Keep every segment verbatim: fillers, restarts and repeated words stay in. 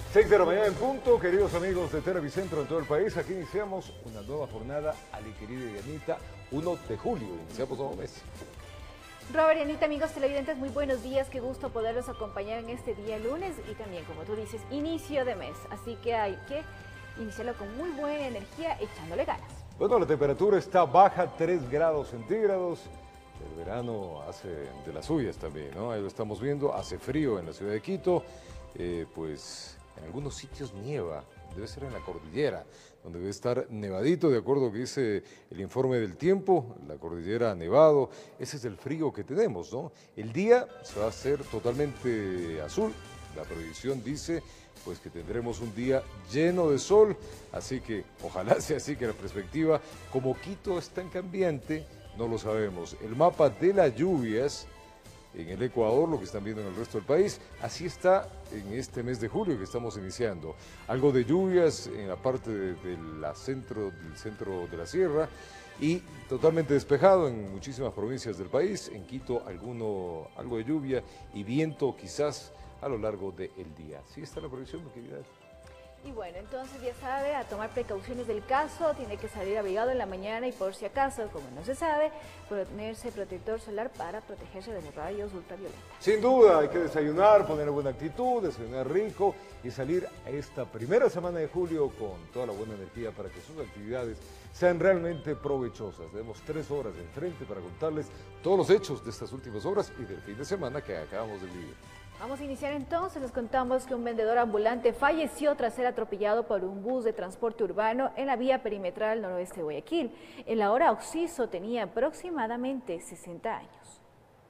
seis de la mañana en punto, queridos amigos de Televicentro en todo el país. Aquí iniciamos una nueva jornada, Ali querida y Anita, uno de julio. Iniciamos nuevo mes. Robert y Anita, amigos televidentes, muy buenos días. Qué gusto poderlos acompañar en este día lunes y también, como tú dices, inicio de mes. Así que hay que iniciarlo con muy buena energía, echándole ganas. Bueno, la temperatura está baja, tres grados centígrados. El verano hace de las suyas también, ¿no? Ahí lo estamos viendo, hace frío en la ciudad de Quito, eh, pues en algunos sitios nieva, debe ser en la cordillera, donde debe estar nevadito, de acuerdo a lo que dice el informe del tiempo, la cordillera ha nevado, ese es el frío que tenemos, ¿no? El día se va a hacer totalmente azul, la previsión dice pues que tendremos un día lleno de sol, así que ojalá sea así, que la perspectiva, como Quito es tan cambiante, no lo sabemos. El mapa de las lluvias en el Ecuador, lo que están viendo en el resto del país, así está en este mes de julio que estamos iniciando. Algo de lluvias en la parte de, de la centro, del centro de la sierra y totalmente despejado en muchísimas provincias del país. En Quito alguno, algo de lluvia y viento quizás a lo largo del día. Así está la previsión, mi querida. Y bueno, entonces ya sabe, a tomar precauciones del caso, tiene que salir abrigado en la mañana y por si acaso, como no se sabe, ponerse protector solar para protegerse de los rayos ultravioletas. Sin duda, hay que desayunar, poner buena actitud, desayunar rico y salir a esta primera semana de julio con toda la buena energía para que sus actividades sean realmente provechosas. Tenemos tres horas de enfrente para contarles todos los hechos de estas últimas horas y del fin de semana que acabamos de vivir. Vamos a iniciar entonces, les contamos que un vendedor ambulante falleció tras ser atropellado por un bus de transporte urbano en la vía perimetral noroeste de Guayaquil. El ahora occiso tenía aproximadamente sesenta años.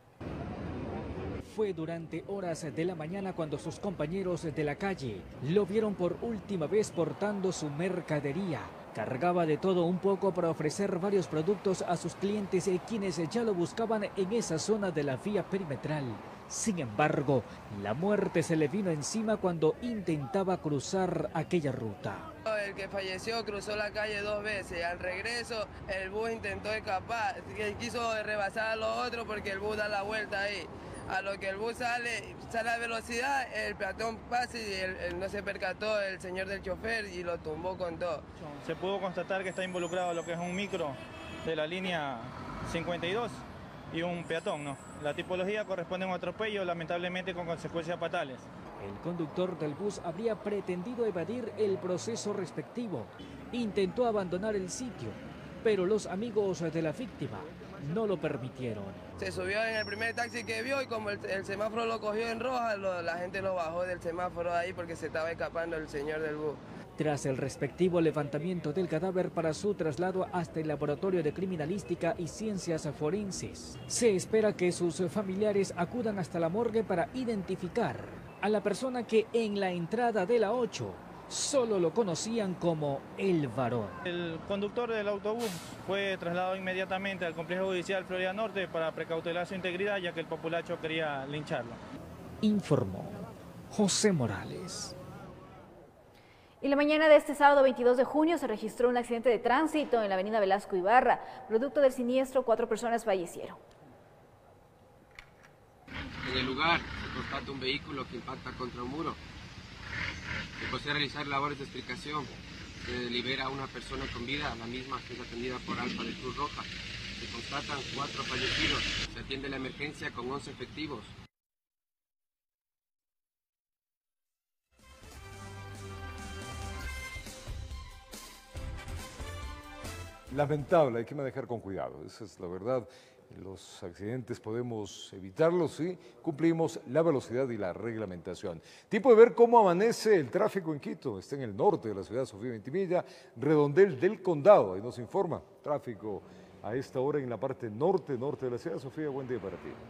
Fue durante horas de la mañana cuando sus compañeros de la calle lo vieron por última vez portando su mercadería. Cargaba de todo un poco para ofrecer varios productos a sus clientes, quienes ya lo buscaban en esa zona de la vía perimetral. Sin embargo, la muerte se le vino encima cuando intentaba cruzar aquella ruta. El que falleció cruzó la calle dos veces. Al regreso, el bus intentó escapar, quiso rebasar a los otros porque el bus da la vuelta ahí. A lo que el bus sale, sale a velocidad, el peatón pasa y el, el, no se percató el señor del chofer y lo tumbó con todo. Se pudo constatar que está involucrado lo que es un micro de la línea cincuenta y dos y un peatón, ¿no? La tipología corresponde a un atropello, lamentablemente con consecuencias fatales. El conductor del bus habría pretendido evadir el proceso respectivo. Intentó abandonar el sitio, pero los amigos de la víctima no lo permitieron. Se subió en el primer taxi que vio y como el, el semáforo lo cogió en roja, lo, la gente lo bajó del semáforo ahí porque se estaba escapando el señor del bus. Tras el respectivo levantamiento del cadáver para su traslado hasta el Laboratorio de Criminalística y Ciencias Forenses, se espera que sus familiares acudan hasta la morgue para identificar a la persona que en la entrada de la ocho solo lo conocían como el varón. El conductor del autobús fue trasladado inmediatamente al complejo judicial Florida Norte para precautelar su integridad, ya que el populacho quería lincharlo. Informó José Morales. Y la mañana de este sábado veintidós de junio se registró un accidente de tránsito en la avenida Velasco Ibarra. Producto del siniestro, cuatro personas fallecieron. En el lugar se constata un vehículo que impacta contra un muro. Después de realizar labores de explicación, se libera a una persona con vida, la misma que es atendida por Alfa de Cruz Roja. Se constatan cuatro fallecidos. Se atiende la emergencia con once efectivos. Lamentable, hay que manejar con cuidado, esa es la verdad. Los accidentes podemos evitarlos si cumplimos la velocidad y la reglamentación. Tiempo de ver cómo amanece el tráfico en Quito. Está en el norte de la ciudad, Sofía Ventimilla, Redondel del Condado. Ahí nos informa tráfico a esta hora en la parte norte, norte de la ciudad. Sofía, buen día para ti.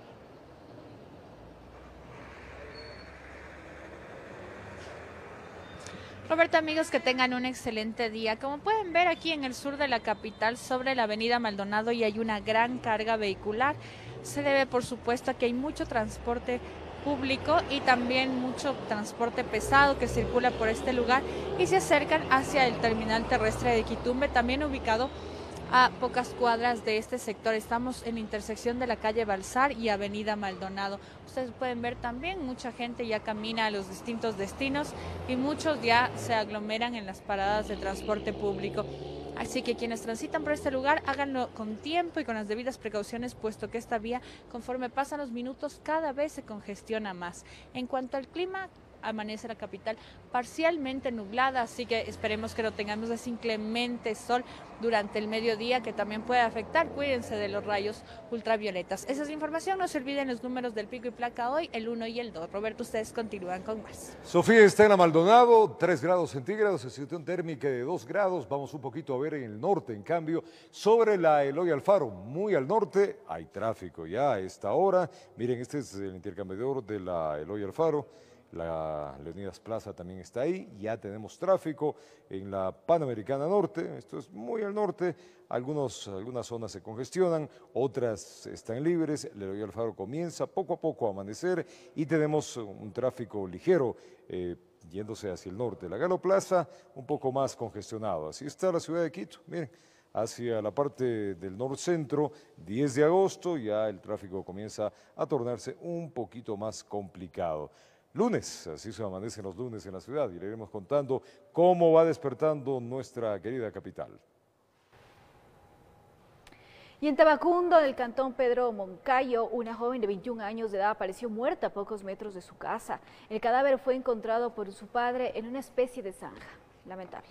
Roberto, amigos, que tengan un excelente día. Como pueden ver aquí en el sur de la capital, sobre la avenida Maldonado, y hay una gran carga vehicular. Se debe, por supuesto, a que hay mucho transporte público y también mucho transporte pesado que circula por este lugar y se acercan hacia el terminal terrestre de Quitumbe, también ubicado a pocas cuadras de este sector. Estamos en la intersección de la calle Balsar y avenida Maldonado. Ustedes pueden ver también, mucha gente ya camina a los distintos destinos y muchos ya se aglomeran en las paradas de transporte público. Así que quienes transitan por este lugar, háganlo con tiempo y con las debidas precauciones, puesto que esta vía, conforme pasan los minutos, cada vez se congestiona más. En cuanto al clima, amanece la capital parcialmente nublada, así que esperemos que no tengamos ese inclemente sol durante el mediodía, que también puede afectar. Cuídense de los rayos ultravioletas. Esa es la información. No se olviden los números del pico y placa hoy, el uno y el dos. Roberto, ustedes continúan con más. Sofía está en Maldonado, tres grados centígrados, situación térmica de dos grados. Vamos un poquito a ver en el norte, en cambio, sobre la Eloy Alfaro, muy al norte, hay tráfico ya a esta hora. Miren, este es el intercambiador de la Eloy Alfaro. La Leonidas Plaza también está ahí, ya tenemos tráfico en la Panamericana Norte, esto es muy al norte, algunos, algunas zonas se congestionan, otras están libres, el Eloy Alfaro comienza poco a poco a amanecer y tenemos un tráfico ligero eh, yéndose hacia el norte. La Galo Plaza un poco más congestionado, así está la ciudad de Quito, miren. Hacia la parte del norcentro, diez de agosto, ya el tráfico comienza a tornarse un poquito más complicado. Lunes, así se amanecen los lunes en la ciudad y le iremos contando cómo va despertando nuestra querida capital. Y en Tabacundo, en el cantón Pedro Moncayo, una joven de veintiún años de edad apareció muerta a pocos metros de su casa. El cadáver fue encontrado por su padre en una especie de zanja. Lamentable.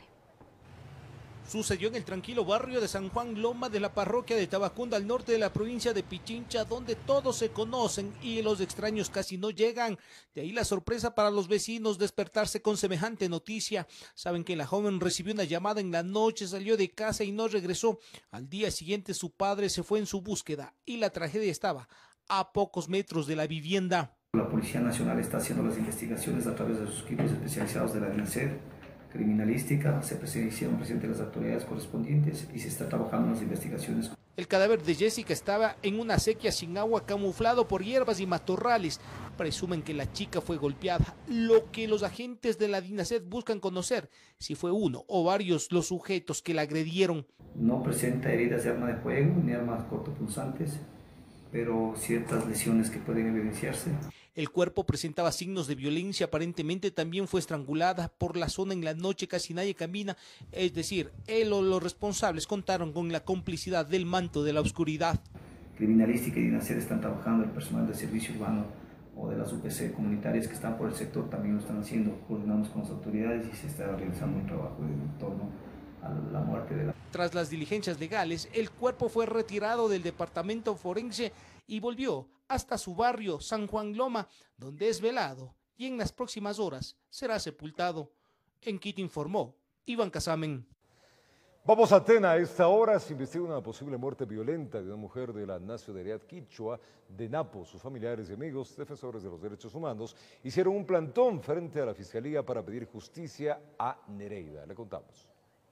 Sucedió en el tranquilo barrio de San Juan Loma de la parroquia de Tabacundo, al norte de la provincia de Pichincha, donde todos se conocen y los extraños casi no llegan. De ahí la sorpresa para los vecinos despertarse con semejante noticia. Saben que la joven recibió una llamada en la noche, salió de casa y no regresó. Al día siguiente su padre se fue en su búsqueda y la tragedia estaba a pocos metros de la vivienda. La Policía Nacional está haciendo las investigaciones a través de sus equipos especializados de la DINASED criminalística, se hicieron presentes las autoridades correspondientes y se está trabajando en las investigaciones. El cadáver de Jessica estaba en una acequia sin agua, camuflado por hierbas y matorrales. Presumen que la chica fue golpeada, lo que los agentes de la DINASED buscan conocer, si fue uno o varios los sujetos que la agredieron. No presenta heridas de arma de fuego ni armas cortopunzantes, pero ciertas lesiones que pueden evidenciarse. El cuerpo presentaba signos de violencia, aparentemente también fue estrangulada. Por la zona en la noche casi nadie camina, es decir, él o los responsables contaron con la complicidad del manto de la oscuridad. Criminalística y DINASED están trabajando, el personal de servicio urbano o de las U P C comunitarias que están por el sector también lo están haciendo, coordinamos con las autoridades y se está realizando un trabajo en torno a la muerte de la... Tras las diligencias legales, el cuerpo fue retirado del departamento forense y volvió hasta su barrio San Juan Loma, donde es velado y en las próximas horas será sepultado. En Quito informó Iván Casamen. Vamos a Tena. A esta hora se investiga una posible muerte violenta de una mujer de la nacionalidad quichua de Napo. Sus familiares y amigos, defensores de los derechos humanos, hicieron un plantón frente a la Fiscalía para pedir justicia a Nereida. Le contamos.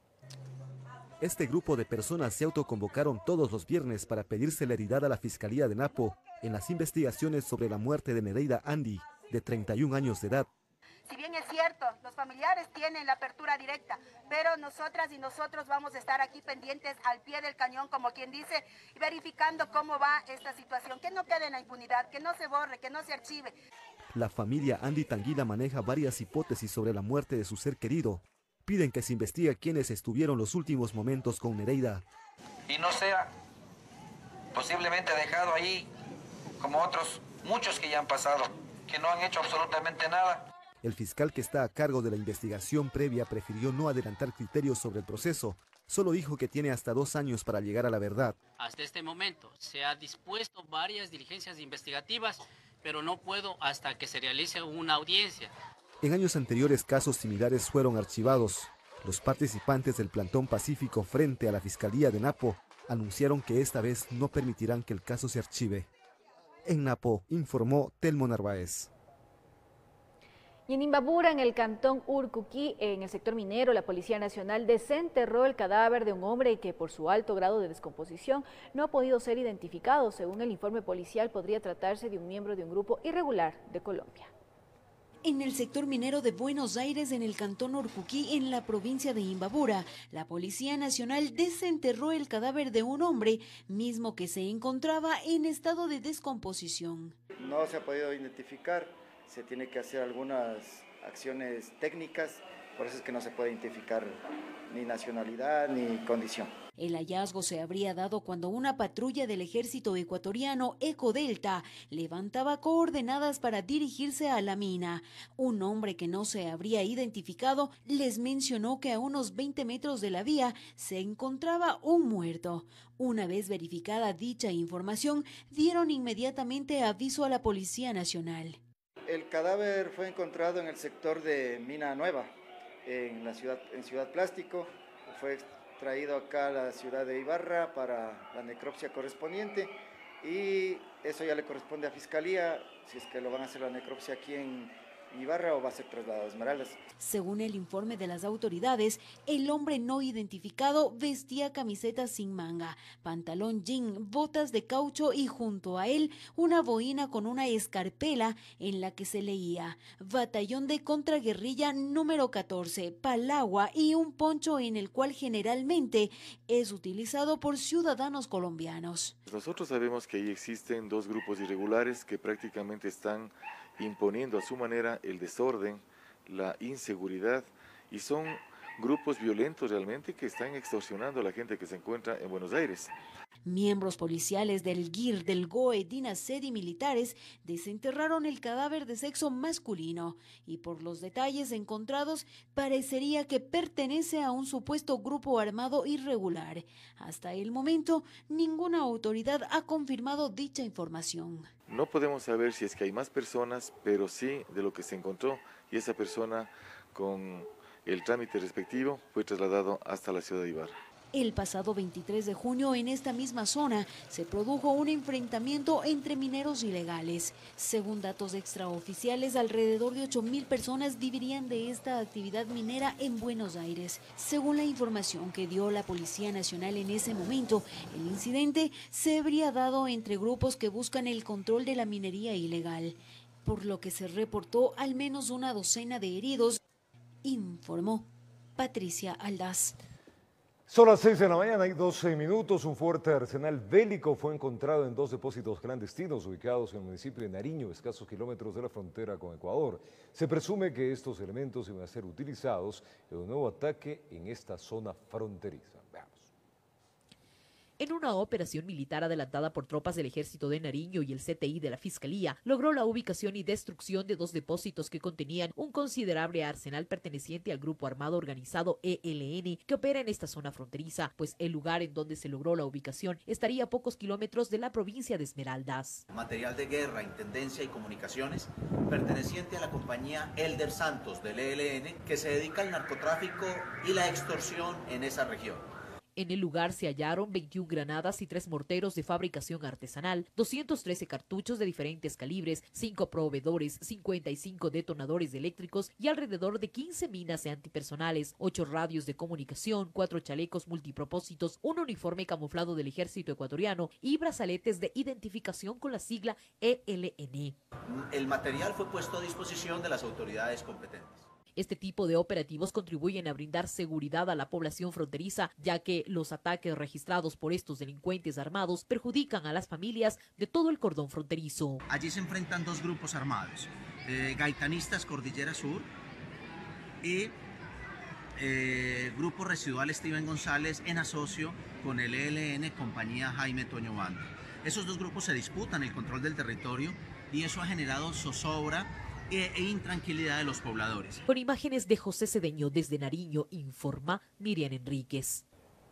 Este grupo de personas se autoconvocaron todos los viernes para pedir celeridad a la Fiscalía de Napo en las investigaciones sobre la muerte de Nereida Andy, de treinta y un años de edad. Si bien es cierto, los familiares tienen la apertura directa, pero nosotras y nosotros vamos a estar aquí pendientes al pie del cañón, como quien dice, y verificando cómo va esta situación, que no quede en la impunidad, que no se borre, que no se archive. La familia Andy Tanguila maneja varias hipótesis sobre la muerte de su ser querido. Piden que se investigue quiénes estuvieron los últimos momentos con Nereida. Y no sea posiblemente dejado ahí como otros muchos que ya han pasado, que no han hecho absolutamente nada. El fiscal que está a cargo de la investigación previa prefirió no adelantar criterios sobre el proceso. Solo dijo que tiene hasta dos años para llegar a la verdad. Hasta este momento se ha dispuesto varias diligencias investigativas, pero no puedo hasta que se realice una audiencia. En años anteriores casos similares fueron archivados. Los participantes del plantón pacífico frente a la Fiscalía de Napo anunciaron que esta vez no permitirán que el caso se archive. En Napo, informó Telmo Narváez. Y en Imbabura, en el cantón Urcuquí, en el sector minero, la Policía Nacional desenterró el cadáver de un hombre que por su alto grado de descomposición no ha podido ser identificado. Según el informe policial, podría tratarse de un miembro de un grupo irregular de Colombia. En el sector minero de Buenos Aires, en el cantón Urcuquí, en la provincia de Imbabura, la Policía Nacional desenterró el cadáver de un hombre, mismo que se encontraba en estado de descomposición. No se ha podido identificar, se tiene que hacer algunas acciones técnicas, por eso es que no se puede identificar ni nacionalidad ni condición. El hallazgo se habría dado cuando una patrulla del ejército ecuatoriano Ecodelta levantaba coordenadas para dirigirse a la mina. Un hombre que no se habría identificado les mencionó que a unos veinte metros de la vía se encontraba un muerto. Una vez verificada dicha información, dieron inmediatamente aviso a la Policía Nacional. El cadáver fue encontrado en el sector de Mina Nueva, en la ciudad, en Ciudad Plástico. Fue traído acá a la ciudad de Ibarra para la necropsia correspondiente y eso ya le corresponde a Fiscalía, si es que lo van a hacer la necropsia aquí en Ibarra o va a ser trasladado a Esmeraldas. Según el informe de las autoridades, el hombre no identificado vestía camiseta sin manga, pantalón jean, botas de caucho y junto a él una boina con una escarpela en la que se leía Batallón de Contraguerrilla número catorce, Palagua, y un poncho en el cual generalmente es utilizado por ciudadanos colombianos. Nosotros sabemos que ahí existen dos grupos irregulares que prácticamente están imponiendo a su manera el desorden, la inseguridad, y son grupos violentos realmente que están extorsionando a la gente que se encuentra en Buenos Aires. Miembros policiales del G I R, del G O E, DINASED y militares desenterraron el cadáver de sexo masculino y por los detalles encontrados parecería que pertenece a un supuesto grupo armado irregular. Hasta el momento, ninguna autoridad ha confirmado dicha información. No podemos saber si es que hay más personas, pero sí de lo que se encontró, y esa persona con el trámite respectivo fue trasladado hasta la ciudad de Ibarra. El pasado veintitrés de junio, en esta misma zona, se produjo un enfrentamiento entre mineros ilegales. Según datos extraoficiales, alrededor de ocho mil personas vivirían de esta actividad minera en Buenos Aires. Según la información que dio la Policía Nacional en ese momento, el incidente se habría dado entre grupos que buscan el control de la minería ilegal, por lo que se reportó al menos una docena de heridos, informó Patricia Aldaz. Son las seis de la mañana y doce minutos. Un fuerte arsenal bélico fue encontrado en dos depósitos clandestinos ubicados en el municipio de Nariño, escasos kilómetros de la frontera con Ecuador. Se presume que estos elementos iban a ser utilizados en un nuevo ataque en esta zona fronteriza. Veamos. En una operación militar adelantada por tropas del Ejército de Nariño y el C T I de la Fiscalía, logró la ubicación y destrucción de dos depósitos que contenían un considerable arsenal perteneciente al grupo armado organizado E L N que opera en esta zona fronteriza, pues el lugar en donde se logró la ubicación estaría a pocos kilómetros de la provincia de Esmeraldas. Material de guerra, intendencia y comunicaciones perteneciente a la compañía Elder Santos del E L N que se dedica al narcotráfico y la extorsión en esa región. En el lugar se hallaron veintiuna granadas y tres morteros de fabricación artesanal, doscientos trece cartuchos de diferentes calibres, cinco proveedores, cincuenta y cinco detonadores eléctricos y alrededor de quince minas antipersonales, ocho radios de comunicación, cuatro chalecos multipropósitos, un uniforme camuflado del ejército ecuatoriano y brazaletes de identificación con la sigla E L N. El material fue puesto a disposición de las autoridades competentes. Este tipo de operativos contribuyen a brindar seguridad a la población fronteriza, ya que los ataques registrados por estos delincuentes armados perjudican a las familias de todo el cordón fronterizo. Allí se enfrentan dos grupos armados, eh, Gaitanistas Cordillera Sur y eh, Grupo Residual Steven González en asocio con el E L N Compañía Jaime Toño Banda. Esos dos grupos se disputan el control del territorio y eso ha generado zozobra e intranquilidad de los pobladores. Con imágenes de José Cedeño desde Nariño, informa Miriam Enríquez.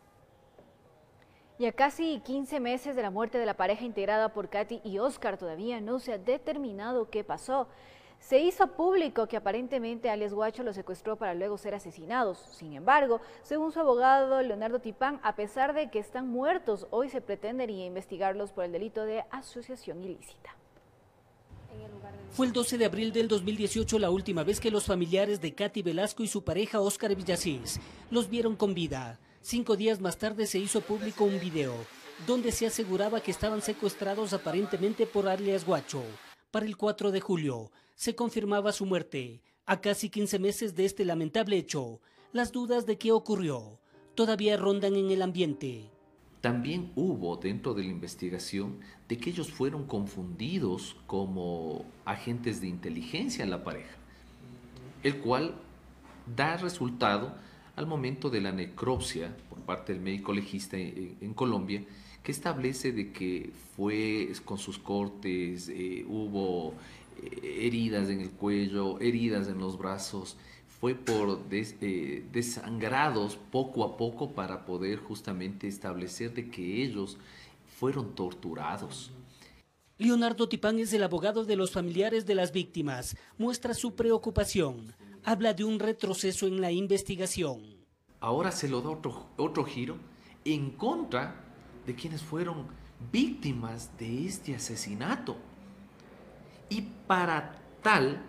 Y a casi quince meses de la muerte de la pareja integrada por Katy y Oscar, todavía no se ha determinado qué pasó. Se hizo público que aparentemente alias Guacho los secuestró para luego ser asesinados. Sin embargo, según su abogado Leonardo Tipán, a pesar de que están muertos, hoy se pretendería investigarlos por el delito de asociación ilícita. Fue el doce de abril del dos mil dieciocho la última vez que los familiares de Katy Velasco y su pareja Oscar Villasís los vieron con vida. Cinco días más tarde se hizo público un video donde se aseguraba que estaban secuestrados aparentemente por alias Guacho. Para el cuatro de julio se confirmaba su muerte. A casi quince meses de este lamentable hecho, las dudas de qué ocurrió todavía rondan en el ambiente. También hubo dentro de la investigación de que ellos fueron confundidos como agentes de inteligencia en la pareja, el cual da resultado al momento de la necropsia por parte del médico legista en, en Colombia, que establece de que fue con sus cortes, eh, hubo eh, heridas en el cuello, heridas en los brazos, fue por des, eh, desangrados poco a poco para poder justamente establecer de que ellos fueron torturados. Leonardo Tipán es el abogado de los familiares de las víctimas. Muestra su preocupación. Habla de un retroceso en la investigación. Ahora se lo da otro, otro giro en contra de quienes fueron víctimas de este asesinato. Y para tal,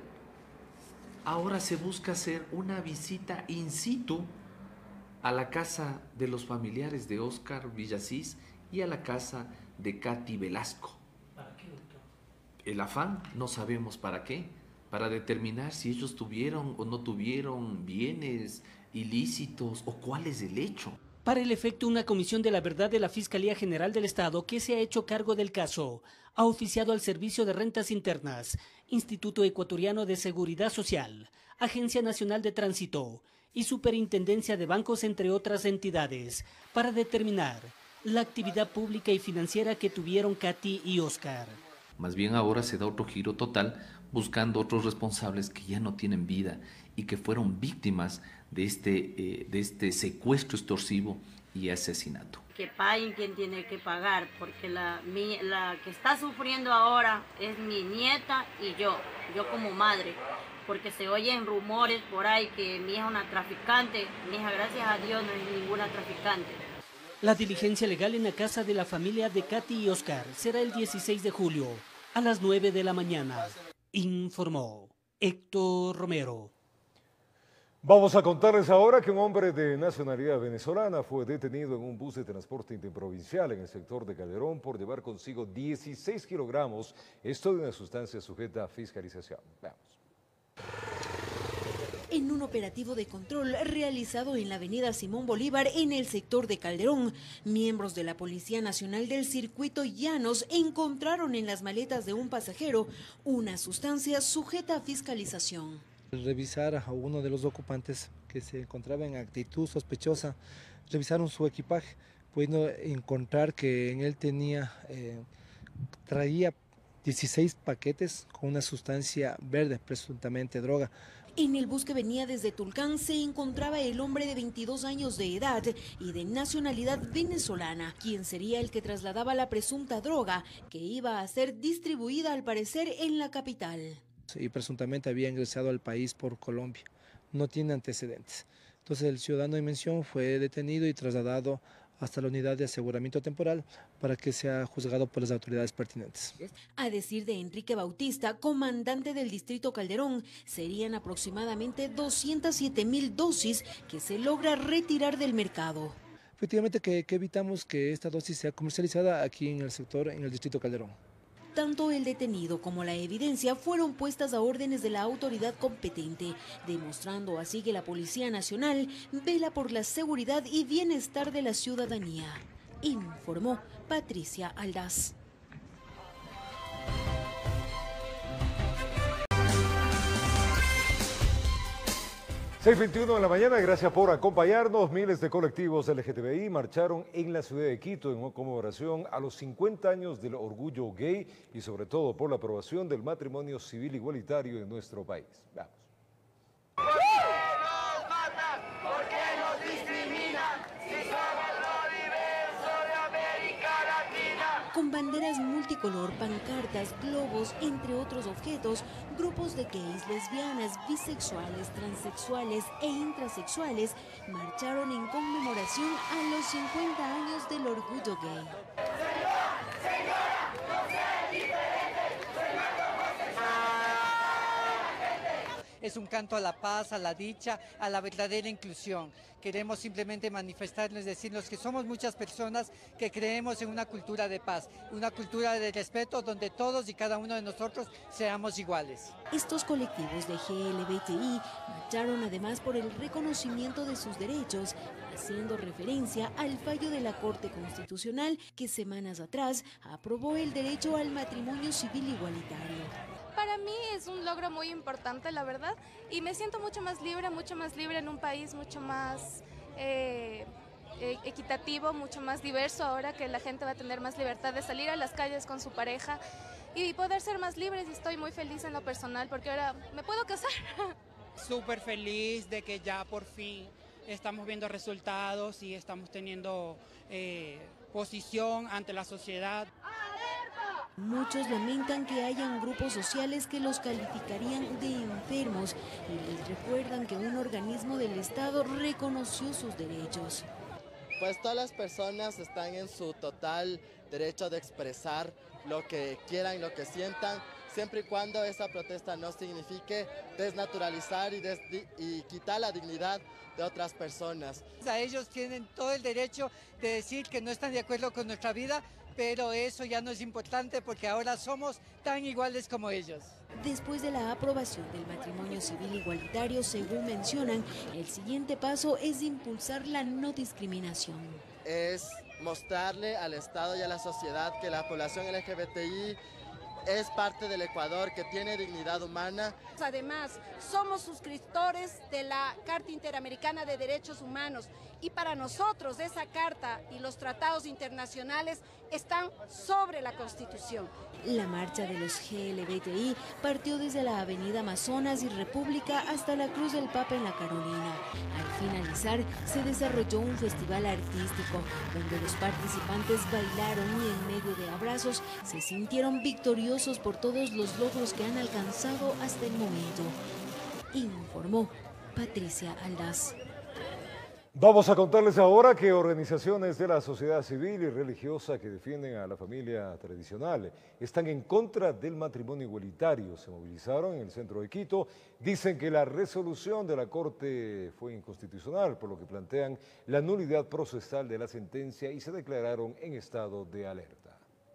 ahora se busca hacer una visita in situ a la casa de los familiares de Óscar Villasís y a la casa de Katy Velasco. ¿Para qué, doctor? El afán, no sabemos para qué, para determinar si ellos tuvieron o no tuvieron bienes ilícitos o cuál es el hecho. Para el efecto, una comisión de la verdad de la Fiscalía General del Estado, que se ha hecho cargo del caso, ha oficiado al Servicio de Rentas Internas, Instituto Ecuatoriano de Seguridad Social, Agencia Nacional de Tránsito y Superintendencia de Bancos, entre otras entidades, para determinar la actividad pública y financiera que tuvieron Katy y Óscar. Más bien ahora se da otro giro total, buscando otros responsables que ya no tienen vida y que fueron víctimas de este, eh, de este secuestro extorsivo y asesinato. Que paguen quien tiene que pagar, porque la, mi, la que está sufriendo ahora es mi nieta y yo, yo como madre, porque se oyen rumores por ahí que mi hija es una traficante. Mi hija, gracias a Dios, no es ninguna traficante. La diligencia legal en la casa de la familia de Katy y Óscar será el dieciséis de julio a las nueve de la mañana, informó Héctor Romero. Vamos a contarles ahora que un hombre de nacionalidad venezolana fue detenido en un bus de transporte interprovincial en el sector de Calderón por llevar consigo dieciséis kilogramos, esto de una sustancia sujeta a fiscalización. Veamos. En un operativo de control realizado en la avenida Simón Bolívar en el sector de Calderón, miembros de la Policía Nacional del Circuito Llanos encontraron en las maletas de un pasajero una sustancia sujeta a fiscalización. Al revisar a uno de los ocupantes que se encontraba en actitud sospechosa, revisaron su equipaje, pudiendo encontrar que en él tenía, eh, traía dieciséis paquetes con una sustancia verde, presuntamente droga. En el bus que venía desde Tulcán se encontraba el hombre de veintidós años de edad y de nacionalidad venezolana, quien sería el que trasladaba la presunta droga que iba a ser distribuida al parecer en la capital. Y presuntamente había ingresado al país por Colombia. No tiene antecedentes. Entonces el ciudadano en mención fue detenido y trasladado hasta la unidad de aseguramiento temporal para que sea juzgado por las autoridades pertinentes. A decir de Enrique Bautista, comandante del distrito Calderón, serían aproximadamente doscientas siete mil dosis que se logra retirar del mercado. Efectivamente que, que evitamos que esta dosis sea comercializada aquí en el sector, en el distrito Calderón. Tanto el detenido como la evidencia fueron puestas a órdenes de la autoridad competente, demostrando así que la Policía Nacional vela por la seguridad y bienestar de la ciudadanía, informó Patricia Aldaz. seis veintiuno de la mañana, gracias por acompañarnos. Miles de colectivos L G T B I marcharon en la ciudad de Quito en conmemoración a los cincuenta años del orgullo gay y sobre todo por la aprobación del matrimonio civil igualitario en nuestro país. Vamos. Con banderas multicolor, pancartas, globos, entre otros objetos, grupos de gays, lesbianas, bisexuales, transexuales e intrasexuales marcharon en conmemoración a los cincuenta años del orgullo gay. es un canto a la paz, a la dicha, a la verdadera inclusión. Queremos simplemente manifestarles, decirnos que somos muchas personas que creemos en una cultura de paz, una cultura de respeto donde todos y cada uno de nosotros seamos iguales. Estos colectivos de G L B T I marcharon además por el reconocimiento de sus derechos, haciendo referencia al fallo de la Corte Constitucional que semanas atrás aprobó el derecho al matrimonio civil igualitario. Para mí es un logro muy importante, la verdad, y me siento mucho más libre, mucho más libre en un país mucho más eh, eh, equitativo, mucho más diverso, ahora que la gente va a tener más libertad de salir a las calles con su pareja y poder ser más libres, y estoy muy feliz en lo personal porque ahora me puedo casar. Súper feliz de que ya por fin estamos viendo resultados y estamos teniendo eh, posición ante la sociedad. Muchos lamentan que hayan grupos sociales que los calificarían de enfermos y les recuerdan que un organismo del Estado reconoció sus derechos. Pues todas las personas están en su total derecho de expresar lo que quieran, lo que sientan, siempre y cuando esa protesta no signifique desnaturalizar y, des y quitar la dignidad de otras personas. A ellos tienen todo el derecho de decir que no están de acuerdo con nuestra vida, pero eso ya no es importante porque ahora somos tan iguales como ellos. Después de la aprobación del matrimonio civil igualitario, según mencionan, el siguiente paso es impulsar la no discriminación. Es mostrarle al Estado y a la sociedad que la población L G B T I es parte del Ecuador, que tiene dignidad humana. Además, somos suscriptores de la Carta Interamericana de Derechos Humanos y para nosotros esa carta y los tratados internacionales están sobre la Constitución. La marcha de los G L B T I partió desde la avenida Amazonas y República hasta la Cruz del Papa en La Carolina. Al finalizar, se desarrolló un festival artístico donde los participantes bailaron y en medio de abrazos se sintieron victoriosos por todos los logros que han alcanzado hasta el momento. Informó Patricia Aldaz. Vamos a contarles ahora que organizaciones de la sociedad civil y religiosa que defienden a la familia tradicional están en contra del matrimonio igualitario. Se movilizaron en el centro de Quito. Dicen que la resolución de la Corte fue inconstitucional, por lo que plantean la nulidad procesal de la sentencia y se declararon en estado de alerta.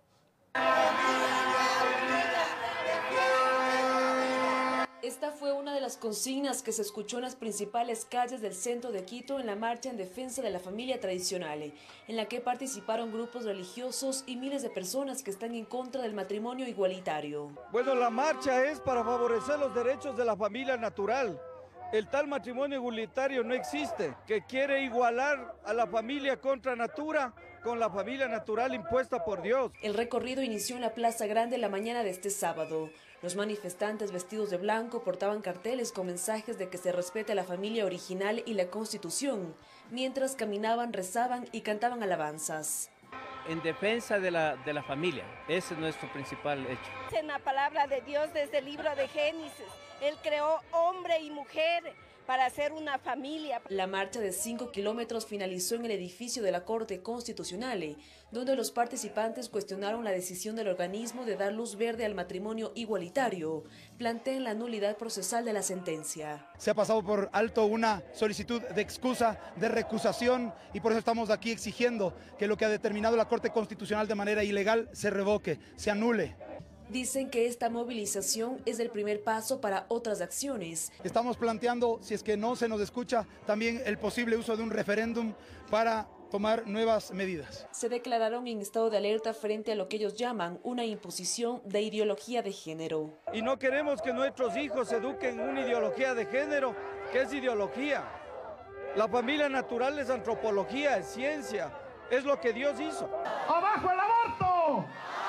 Esta fue una de las consignas que se escuchó en las principales calles del centro de Quito en la marcha en defensa de la familia tradicional, en la que participaron grupos religiosos y miles de personas que están en contra del matrimonio igualitario. Bueno, la marcha es para favorecer los derechos de la familia natural. El tal matrimonio igualitario no existe, que quiere igualar a la familia contra natura con la familia natural impuesta por Dios. El recorrido inició en la Plaza Grande la mañana de este sábado. Los manifestantes vestidos de blanco portaban carteles con mensajes de que se respete la familia original y la Constitución. Mientras caminaban, rezaban y cantaban alabanzas. En defensa de la, de la familia, ese es nuestro principal hecho. En la palabra de Dios desde el libro de Génesis, Él creó hombre y mujer para hacer una familia. La marcha de cinco kilómetros finalizó en el edificio de la Corte Constitucional, donde los participantes cuestionaron la decisión del organismo de dar luz verde al matrimonio igualitario. Plantean la nulidad procesal de la sentencia. Se ha pasado por alto una solicitud de excusa, de recusación, y por eso estamos aquí exigiendo que lo que ha determinado la Corte Constitucional de manera ilegal se revoque, se anule. Dicen que esta movilización es el primer paso para otras acciones. Estamos planteando, si es que no se nos escucha, también el posible uso de un referéndum para tomar nuevas medidas. Se declararon en estado de alerta frente a lo que ellos llaman una imposición de ideología de género. Y no queremos que nuestros hijos se eduquen en una ideología de género, que es ideología. La familia natural es antropología, es ciencia, es lo que Dios hizo. ¡Abajo el aborto!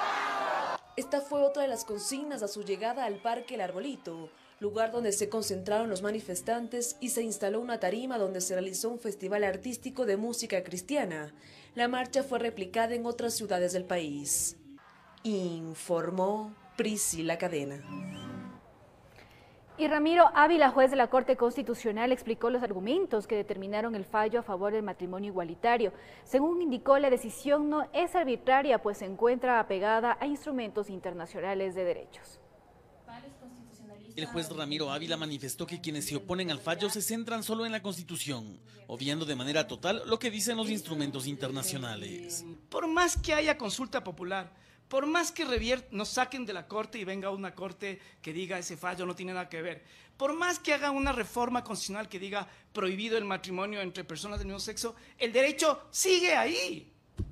Esta fue otra de las consignas a su llegada al Parque El Arbolito, lugar donde se concentraron los manifestantes y se instaló una tarima donde se realizó un festival artístico de música cristiana. La marcha fue replicada en otras ciudades del país. Informó Priscila Cadena. Y Ramiro Ávila, juez de la Corte Constitucional, explicó los argumentos que determinaron el fallo a favor del matrimonio igualitario. Según indicó, la decisión no es arbitraria, pues se encuentra apegada a instrumentos internacionales de derechos. El juez Ramiro Ávila manifestó que quienes se oponen al fallo se centran solo en la Constitución, obviando de manera total lo que dicen los instrumentos internacionales. Por más que haya consulta popular, por más que revier, nos saquen de la corte y venga una corte que diga ese fallo no tiene nada que ver, por más que hagan una reforma constitucional que diga prohibido el matrimonio entre personas del mismo sexo, el derecho sigue ahí.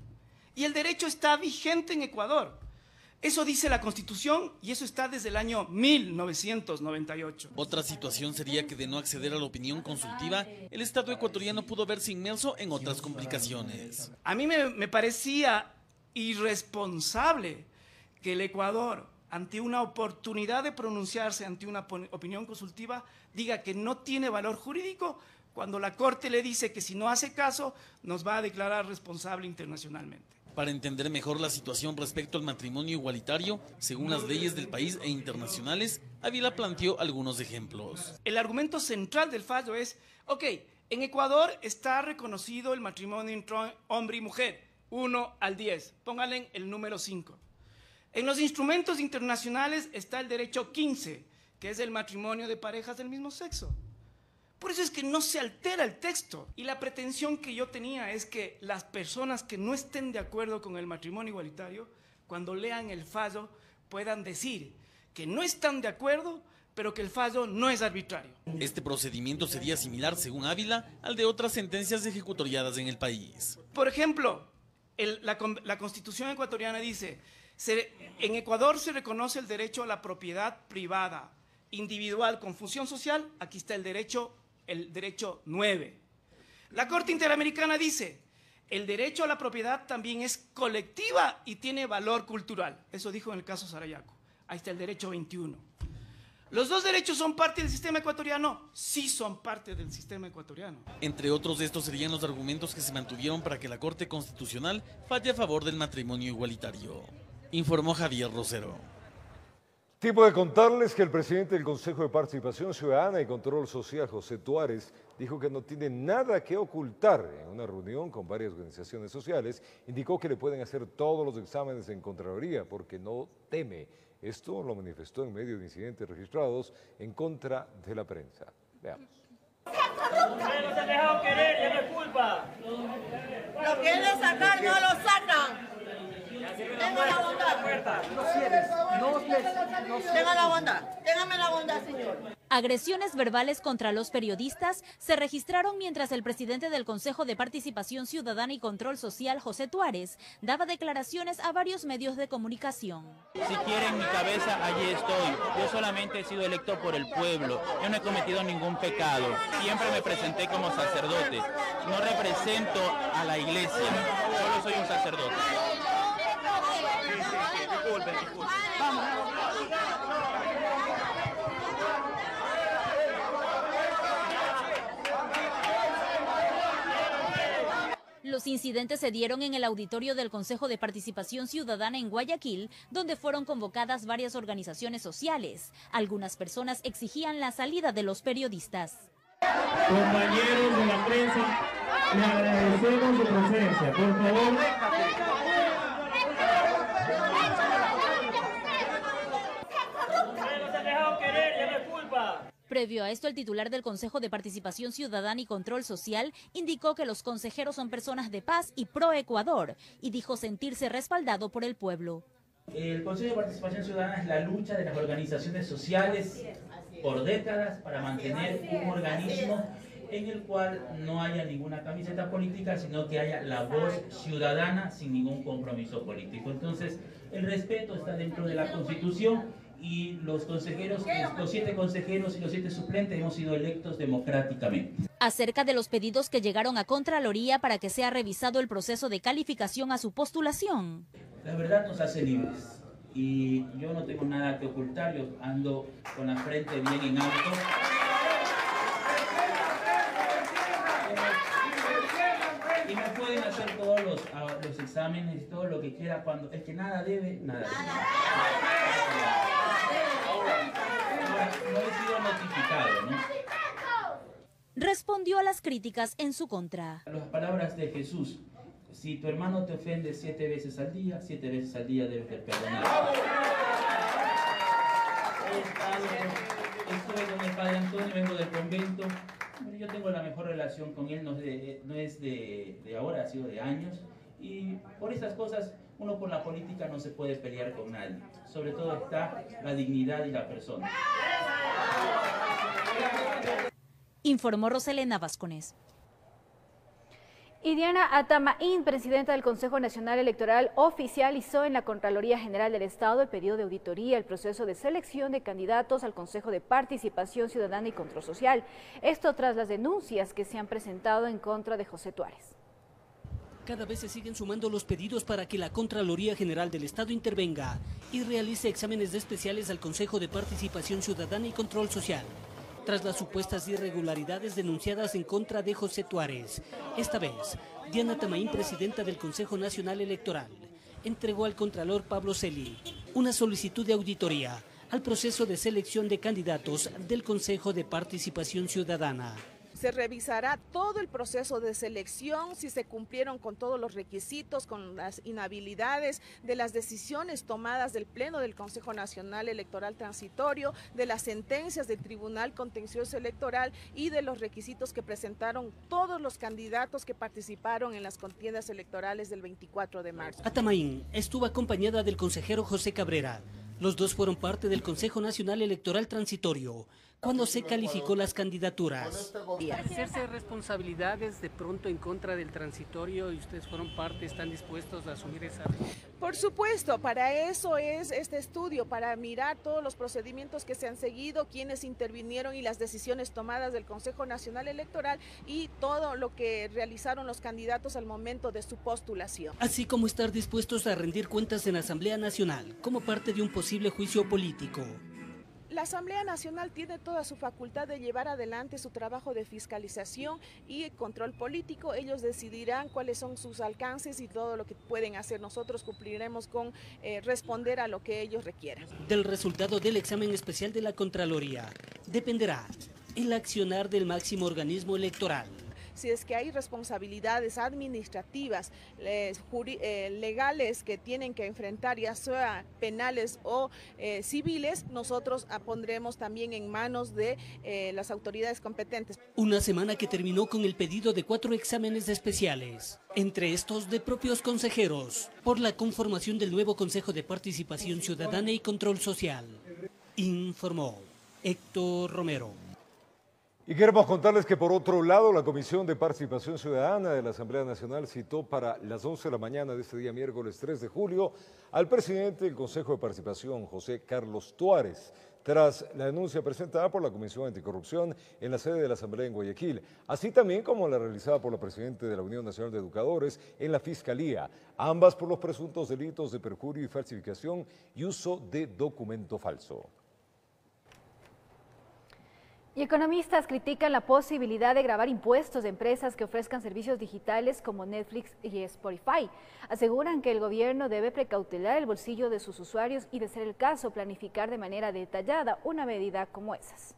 Y el derecho está vigente en Ecuador. Eso dice la Constitución y eso está desde el año mil novecientos noventa y ocho. Otra situación sería que de no acceder a la opinión consultiva, el Estado ecuatoriano pudo verse inmerso en otras complicaciones. A mí me, me parecía irresponsable que el Ecuador, ante una oportunidad de pronunciarse ante una opinión consultiva, diga que no tiene valor jurídico cuando la Corte le dice que si no hace caso nos va a declarar responsable internacionalmente. Para entender mejor la situación respecto al matrimonio igualitario, según las leyes del país e internacionales, Ávila planteó algunos ejemplos. El argumento central del fallo es, ok, en Ecuador está reconocido el matrimonio entre hombre y mujer, uno al diez, pónganle el número cinco. En los instrumentos internacionales está el derecho quince, que es el matrimonio de parejas del mismo sexo. Por eso es que no se altera el texto. Y la pretensión que yo tenía es que las personas que no estén de acuerdo con el matrimonio igualitario, cuando lean el fallo, puedan decir que no están de acuerdo, pero que el fallo no es arbitrario. Este procedimiento sería similar, según Ávila, al de otras sentencias ejecutoriadas en el país. Por ejemplo, el, la, la Constitución ecuatoriana dice, se, en Ecuador se reconoce el derecho a la propiedad privada, individual con función social, aquí está el derecho el derecho nueve. La Corte Interamericana dice, el derecho a la propiedad también es colectiva y tiene valor cultural. Eso dijo en el caso Sarayaco. Ahí está el derecho veintiuno. ¿Los dos derechos son parte del sistema ecuatoriano? Sí son parte del sistema ecuatoriano. Entre otros, estos serían los argumentos que se mantuvieron para que la Corte Constitucional falle a favor del matrimonio igualitario. Informó Javier Rosero. Tiempo de contarles que el presidente del Consejo de Participación Ciudadana y Control Social, José Tuárez, dijo que no tiene nada que ocultar. En una reunión con varias organizaciones sociales, indicó que le pueden hacer todos los exámenes en Contraloría porque no teme. Esto lo manifestó en medio de incidentes registrados en contra de la prensa. Veamos. Ustedes no se han dejado querer, ya no es culpa. Lo quieren sacar, no lo sacan. Tenga la bondad. No cierres. No cierres. Tenga la bondad. Téngame la bondad, señor. Agresiones verbales contra los periodistas se registraron mientras el presidente del Consejo de Participación Ciudadana y Control Social, José Tuárez, daba declaraciones a varios medios de comunicación. Si quieren mi cabeza, allí estoy. Yo solamente he sido electo por el pueblo. Yo no he cometido ningún pecado. Siempre me presenté como sacerdote. No represento a la iglesia. Solo soy un sacerdote. Disculpen, disculpen. Vamos. Los incidentes se dieron en el auditorio del Consejo de Participación Ciudadana en Guayaquil, donde fueron convocadas varias organizaciones sociales. Algunas personas exigían la salida de los periodistas. Compañeros de la prensa, le agradecemos su presencia. Por favor. Ustedes no se han dejado querer, ya no es culpa. Previo a esto, el titular del Consejo de Participación Ciudadana y Control Social indicó que los consejeros son personas de paz y pro Ecuador y dijo sentirse respaldado por el pueblo. El Consejo de Participación Ciudadana es la lucha de las organizaciones sociales por décadas para mantener un organismo en el cual no haya ninguna camiseta política, sino que haya la voz ciudadana sin ningún compromiso político. Entonces, el respeto está dentro de la Constitución. Y los consejeros, los siete consejeros y los siete suplentes hemos sido electos democráticamente. Acerca de los pedidos que llegaron a Contraloría para que sea revisado el proceso de calificación a su postulación. La verdad nos hace libres y yo no tengo nada que ocultar, yo ando con la frente bien en alto. Y me pueden hacer todos los, los exámenes y todo lo que quiera cuando es que nada debe, nada debe. No he sido notificado, ¿no? Respondió a las críticas en su contra. Las palabras de Jesús, si tu hermano te ofende siete veces al día, siete veces al día debes de perdonar. también vengo del convento. Yo tengo la mejor relación con él, no es, de, no es de, de ahora, ha sido de años. Y por esas cosas, uno por la política no se puede pelear con nadie. Sobre todo está la dignidad y la persona. Informó Roselena Vascones. Y Diana Atamaín, presidenta del Consejo Nacional Electoral, oficializó en la Contraloría General del Estado el pedido de auditoría al proceso de selección de candidatos al Consejo de Participación Ciudadana y Control Social. Esto tras las denuncias que se han presentado en contra de José Tuárez. Cada vez se siguen sumando los pedidos para que la Contraloría General del Estado intervenga y realice exámenes especiales al Consejo de Participación Ciudadana y Control Social, tras las supuestas irregularidades denunciadas en contra de José Tuárez. Esta vez, Diana Atamaín, presidenta del Consejo Nacional Electoral, entregó al Contralor Pablo Celi una solicitud de auditoría al proceso de selección de candidatos del Consejo de Participación Ciudadana. Se revisará todo el proceso de selección, si se cumplieron con todos los requisitos, con las inhabilidades, de las decisiones tomadas del Pleno del Consejo Nacional Electoral Transitorio, de las sentencias del Tribunal Contencioso Electoral y de los requisitos que presentaron todos los candidatos que participaron en las contiendas electorales del veinticuatro de marzo. Atamaín estuvo acompañada del consejero José Cabrera. Los dos fueron parte del Consejo Nacional Electoral Transitorio cuando se calificó las candidaturas. Hacerse responsabilidades de pronto en contra del transitorio y ustedes fueron parte, ¿están dispuestos a asumir esa? Por supuesto, para eso es este estudio, para mirar todos los procedimientos que se han seguido, quienes intervinieron y las decisiones tomadas del Consejo Nacional Electoral y todo lo que realizaron los candidatos al momento de su postulación. Así como estar dispuestos a rendir cuentas en la Asamblea Nacional como parte de un posible juicio político. La Asamblea Nacional tiene toda su facultad de llevar adelante su trabajo de fiscalización y control político. Ellos decidirán cuáles son sus alcances y todo lo que pueden hacer. Nosotros cumpliremos con eh, responder a lo que ellos requieran. Del resultado del examen especial de la Contraloría dependerá el accionar del máximo organismo electoral. Si es que hay responsabilidades administrativas, eh, eh, legales que tienen que enfrentar, ya sea penales o eh, civiles, nosotros pondremos también en manos de eh, las autoridades competentes. Una semana que terminó con el pedido de cuatro exámenes especiales, entre estos de propios consejeros, por la conformación del nuevo Consejo de Participación Ciudadana y Control Social. Informó Héctor Romero. Y queremos contarles que por otro lado la Comisión de Participación Ciudadana de la Asamblea Nacional citó para las once de la mañana de este día miércoles tres de julio al presidente del Consejo de Participación, José Carlos Tuárez, tras la denuncia presentada por la Comisión Anticorrupción en la sede de la Asamblea en Guayaquil, así también como la realizada por la presidenta de la Unión Nacional de Educadores en la Fiscalía, ambas por los presuntos delitos de perjurio y falsificación y uso de documento falso. Y economistas critican la posibilidad de gravar impuestos de empresas que ofrezcan servicios digitales como Netflix y Spotify. Aseguran que el gobierno debe precautelar el bolsillo de sus usuarios y, de ser el caso, planificar de manera detallada una medida como esas.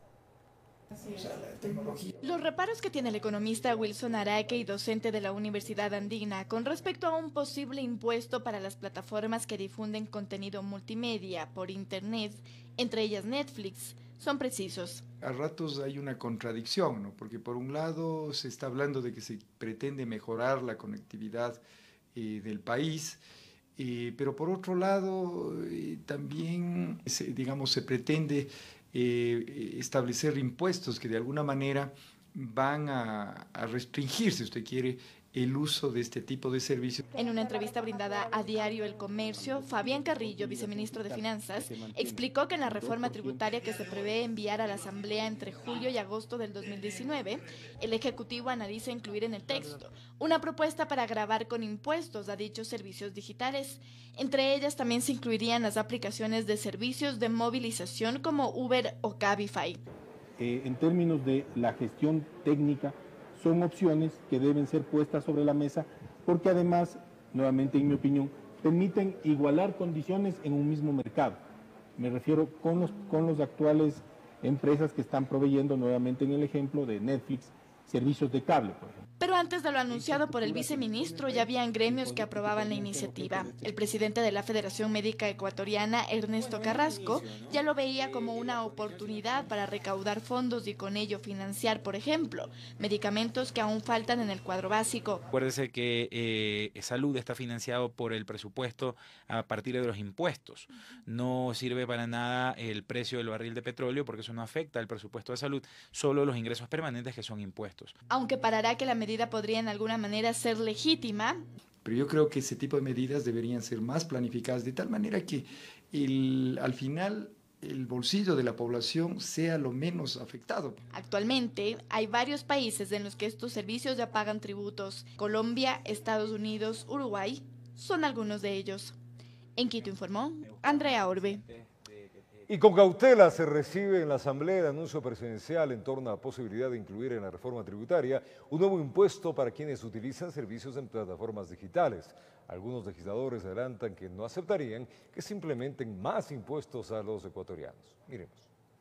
Los reparos que tiene el economista Wilson Araque y docente de la Universidad Andina con respecto a un posible impuesto para las plataformas que difunden contenido multimedia por Internet, entre ellas Netflix, son precisos. A ratos hay una contradicción, ¿no? Porque por un lado se está hablando de que se pretende mejorar la conectividad eh, del país, eh, pero por otro lado eh, también se, digamos, se pretende eh, establecer impuestos que de alguna manera van a, a restringir, si usted quiere, el uso de este tipo de servicios. En una entrevista brindada a Diario El Comercio, Fabián Carrillo, viceministro de Finanzas, explicó que en la reforma tributaria que se prevé enviar a la Asamblea entre julio y agosto del dos mil diecinueve, el Ejecutivo analiza incluir en el texto una propuesta para gravar con impuestos a dichos servicios digitales. Entre ellas también se incluirían las aplicaciones de servicios de movilización como Uber o Cabify. Eh, en términos de la gestión técnica, son opciones que deben ser puestas sobre la mesa porque además, nuevamente en mi opinión, permiten igualar condiciones en un mismo mercado. Me refiero con los, con los actuales empresas que están proveyendo, nuevamente en el ejemplo de Netflix servicios de cable, por ejemplo. Pero antes de lo anunciado por el viceministro, ya habían gremios que aprobaban la iniciativa. El presidente de la Federación Médica Ecuatoriana, Ernesto Carrasco, ya lo veía como una oportunidad para recaudar fondos y con ello financiar, por ejemplo, medicamentos que aún faltan en el cuadro básico. Acuérdese que eh, salud está financiado por el presupuesto a partir de los impuestos. No sirve para nada el precio del barril de petróleo porque eso no afecta al presupuesto de salud, solo los ingresos permanentes que son impuestos. Aunque parará que la medida podría en alguna manera ser legítima. Pero yo creo que ese tipo de medidas deberían ser más planificadas de tal manera que el, al final el bolsillo de la población sea lo menos afectado. Actualmente hay varios países en los que estos servicios ya pagan tributos. Colombia, Estados Unidos, Uruguay son algunos de ellos. En Quito informó Andrea Orbe. Y con cautela se recibe en la Asamblea el anuncio presidencial en torno a la posibilidad de incluir en la reforma tributaria un nuevo impuesto para quienes utilizan servicios en plataformas digitales. Algunos legisladores adelantan que no aceptarían que se implementen más impuestos a los ecuatorianos. Miremos.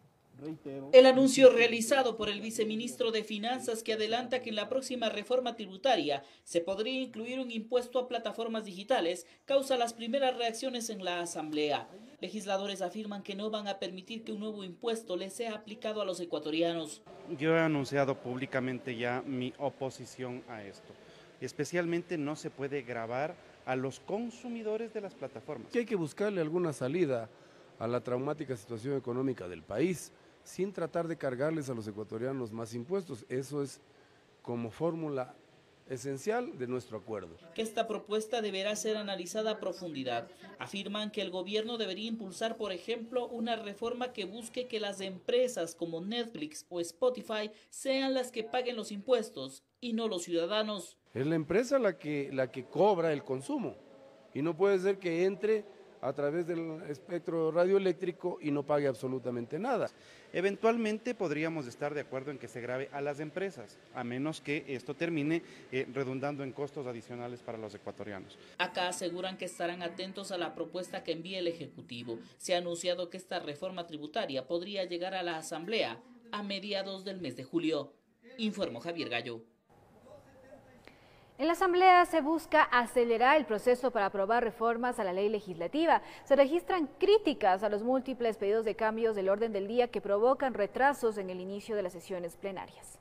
El anuncio realizado por el viceministro de Finanzas que adelanta que en la próxima reforma tributaria se podría incluir un impuesto a plataformas digitales causa las primeras reacciones en la Asamblea. Legisladores afirman que no van a permitir que un nuevo impuesto les sea aplicado a los ecuatorianos. Yo he anunciado públicamente ya mi oposición a esto. Especialmente no se puede gravar a los consumidores de las plataformas. Que hay que buscarle alguna salida a la traumática situación económica del país, sin tratar de cargarles a los ecuatorianos más impuestos. Eso es como fórmula esencial de nuestro acuerdo. Que esta propuesta deberá ser analizada a profundidad. Afirman que el gobierno debería impulsar, por ejemplo, una reforma que busque que las empresas como Netflix o Spotify sean las que paguen los impuestos y no los ciudadanos. Es la empresa la que, la que cobra el consumo y no puede ser que entre a través del espectro radioeléctrico y no pague absolutamente nada. Eventualmente podríamos estar de acuerdo en que se grave a las empresas, a menos que esto termine eh, redundando en costos adicionales para los ecuatorianos. Acá aseguran que estarán atentos a la propuesta que envíe el Ejecutivo. Se ha anunciado que esta reforma tributaria podría llegar a la Asamblea a mediados del mes de julio. Informó Javier Gallo. En la Asamblea se busca acelerar el proceso para aprobar reformas a la ley legislativa. Se registran críticas a los múltiples pedidos de cambios del orden del día que provocan retrasos en el inicio de las sesiones plenarias.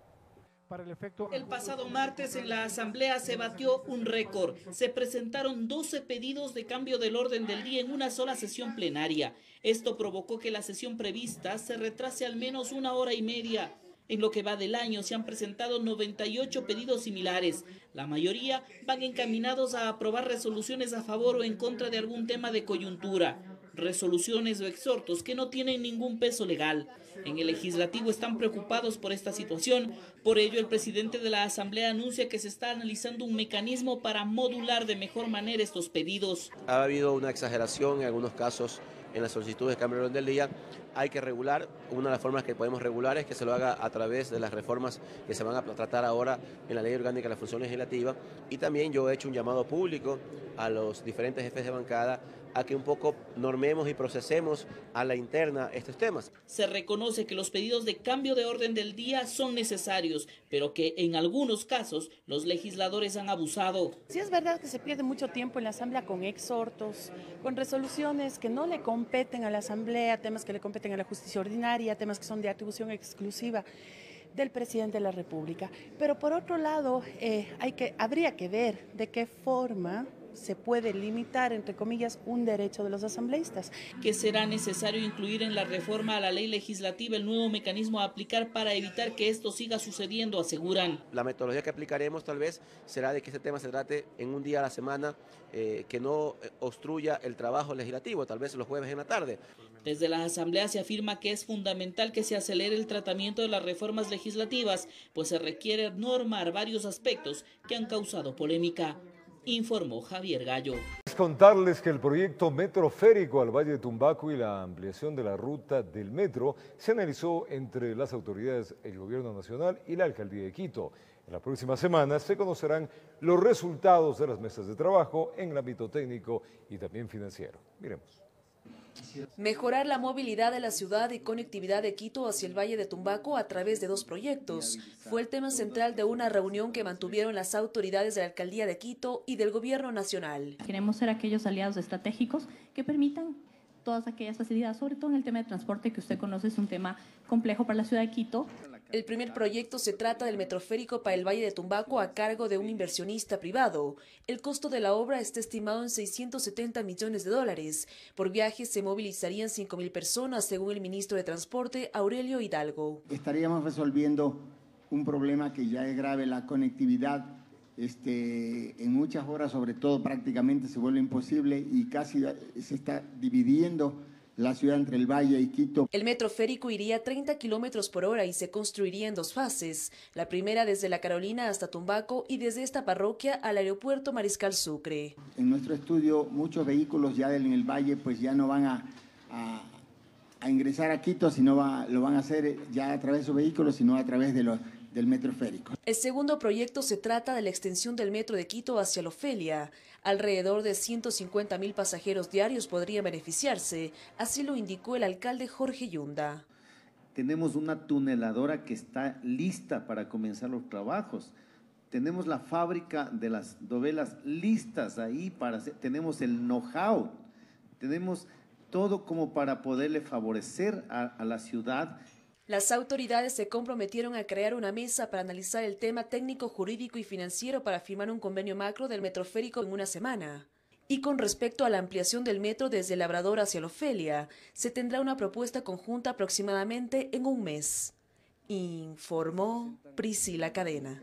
El pasado martes en la Asamblea se batió un récord. Se presentaron doce pedidos de cambio del orden del día en una sola sesión plenaria. Esto provocó que la sesión prevista se retrase al menos una hora y media. En lo que va del año se han presentado noventa y ocho pedidos similares. La mayoría van encaminados a aprobar resoluciones a favor o en contra de algún tema de coyuntura. Resoluciones o exhortos que no tienen ningún peso legal. En el legislativo están preocupados por esta situación. Por ello, el presidente de la Asamblea anuncia que se está analizando un mecanismo para modular de mejor manera estos pedidos. Ha habido una exageración en algunos casos en las solicitudes de cambio de orden del día. Hay que regular, una de las formas que podemos regular es que se lo haga a través de las reformas que se van a tratar ahora en la Ley Orgánica de la Función Legislativa, y también yo he hecho un llamado público a los diferentes jefes de bancada a que un poco normemos y procesemos a la interna estos temas. Se reconoce que los pedidos de cambio de orden del día son necesarios, pero que en algunos casos los legisladores han abusado. Sí es verdad que se pierde mucho tiempo en la Asamblea con exhortos, con resoluciones que no le competen a la Asamblea, temas que le competen a la justicia ordinaria, temas que son de atribución exclusiva del presidente de la República. Pero por otro lado, eh, hay que, habría que ver de qué forma se puede limitar, entre comillas, un derecho de los asambleístas. Que será necesario incluir en la reforma a la ley legislativa el nuevo mecanismo a aplicar para evitar que esto siga sucediendo, aseguran. La metodología que aplicaremos tal vez será de que este tema se trate en un día a la semana, eh, que no obstruya el trabajo legislativo, tal vez los jueves en la tarde. Desde la Asamblea se afirma que es fundamental que se acelere el tratamiento de las reformas legislativas, pues se requiere normar varios aspectos que han causado polémica. Informó Javier Gallo. Es contarles que el proyecto metroférico al Valle de Tumbaco y la ampliación de la ruta del metro se analizó entre las autoridades, el Gobierno Nacional y la Alcaldía de Quito. En la próxima semana se conocerán los resultados de las mesas de trabajo en el ámbito técnico y también financiero. Miremos. Mejorar la movilidad de la ciudad y conectividad de Quito hacia el Valle de Tumbaco a través de dos proyectos fue el tema central de una reunión que mantuvieron las autoridades de la Alcaldía de Quito y del Gobierno Nacional. Queremos ser aquellos aliados estratégicos que permitan todas aquellas facilidades, sobre todo en el tema de transporte, que usted conoce es un tema complejo para la ciudad de Quito. El primer proyecto se trata del metroférico para el Valle de Tumbaco a cargo de un inversionista privado. El costo de la obra está estimado en seiscientos setenta millones de dólares. Por viaje se movilizarían cinco mil personas, según el ministro de Transporte, Aurelio Hidalgo. Estaríamos resolviendo un problema que ya es grave, la conectividad. Este, en muchas horas, sobre todo, prácticamente se vuelve imposible y casi se está dividiendo la ciudad entre el Valle y Quito. El metroférico iría a treinta kilómetros por hora y se construiría en dos fases. La primera desde La Carolina hasta Tumbaco y desde esta parroquia al aeropuerto Mariscal Sucre. En nuestro estudio, muchos vehículos ya en el Valle pues ya no van a, a, a ingresar a Quito, sino va, lo van a hacer ya a través de sus vehículos, sino a través de los del metroférico. El segundo proyecto se trata de la extensión del metro de Quito hacia la Ofelia. Alrededor de ciento cincuenta mil pasajeros diarios podrían beneficiarse, así lo indicó el alcalde Jorge Yunda. Tenemos una tuneladora que está lista para comenzar los trabajos. Tenemos la fábrica de las dovelas listas ahí para hacer, tenemos el know-how, tenemos todo como para poderle favorecer a, a la ciudad. Las autoridades se comprometieron a crear una mesa para analizar el tema técnico, jurídico y financiero para firmar un convenio macro del metroférico en una semana. Y con respecto a la ampliación del metro desde Labrador hacia la Ofelia, se tendrá una propuesta conjunta aproximadamente en un mes. Informó Priscila Cadena.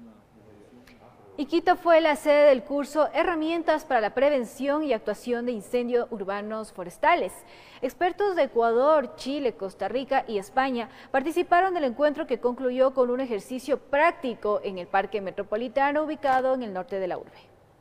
Y Quito fue la sede del curso Herramientas para la Prevención y Actuación de Incendios Urbanos Forestales. Expertos de Ecuador, Chile, Costa Rica y España participaron del encuentro que concluyó con un ejercicio práctico en el Parque Metropolitano ubicado en el norte de la urbe.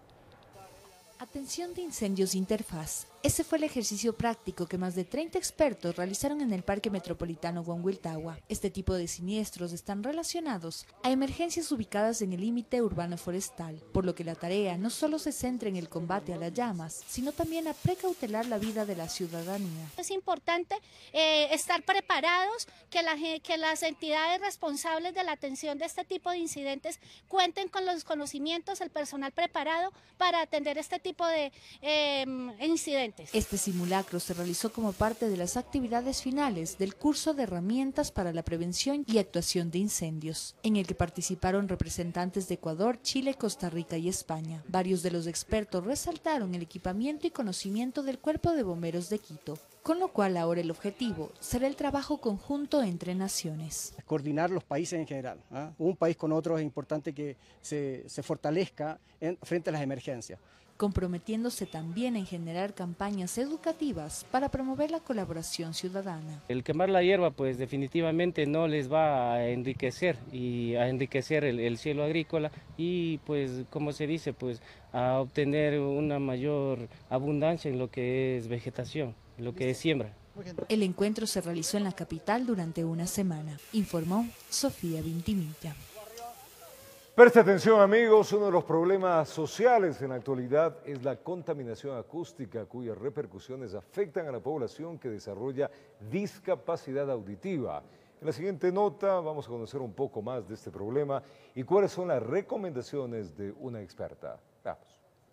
Atención de incendios interfaz. Ese fue el ejercicio práctico que más de treinta expertos realizaron en el Parque Metropolitano Huanhuiltagua. Este tipo de siniestros están relacionados a emergencias ubicadas en el límite urbano forestal, por lo que la tarea no solo se centra en el combate a las llamas, sino también a precautelar la vida de la ciudadanía. Es importante eh, estar preparados, que, la, que las entidades responsables de la atención de este tipo de incidentes cuenten con los conocimientos, el personal preparado para atender este tipo de eh, incidentes. Este simulacro se realizó como parte de las actividades finales del curso de herramientas para la prevención y actuación de incendios, en el que participaron representantes de Ecuador, Chile, Costa Rica y España. Varios de los expertos resaltaron el equipamiento y conocimiento del Cuerpo de Bomberos de Quito, con lo cual ahora el objetivo será el trabajo conjunto entre naciones. Coordinar los países en general, ¿eh? Un país con otro es importante que se, se fortalezca en, frente a las emergencias. Comprometiéndose también en generar campañas educativas para promover la colaboración ciudadana. El quemar la hierba pues definitivamente no les va a enriquecer y a enriquecer el, el cielo agrícola y pues como se dice pues a obtener una mayor abundancia en lo que es vegetación, en lo que es siembra. El encuentro se realizó en la capital durante una semana, informó Sofía Vintimilla. Preste atención amigos, uno de los problemas sociales en la actualidad es la contaminación acústica, cuyas repercusiones afectan a la población que desarrolla discapacidad auditiva. En la siguiente nota vamos a conocer un poco más de este problema y cuáles son las recomendaciones de una experta. Vamos.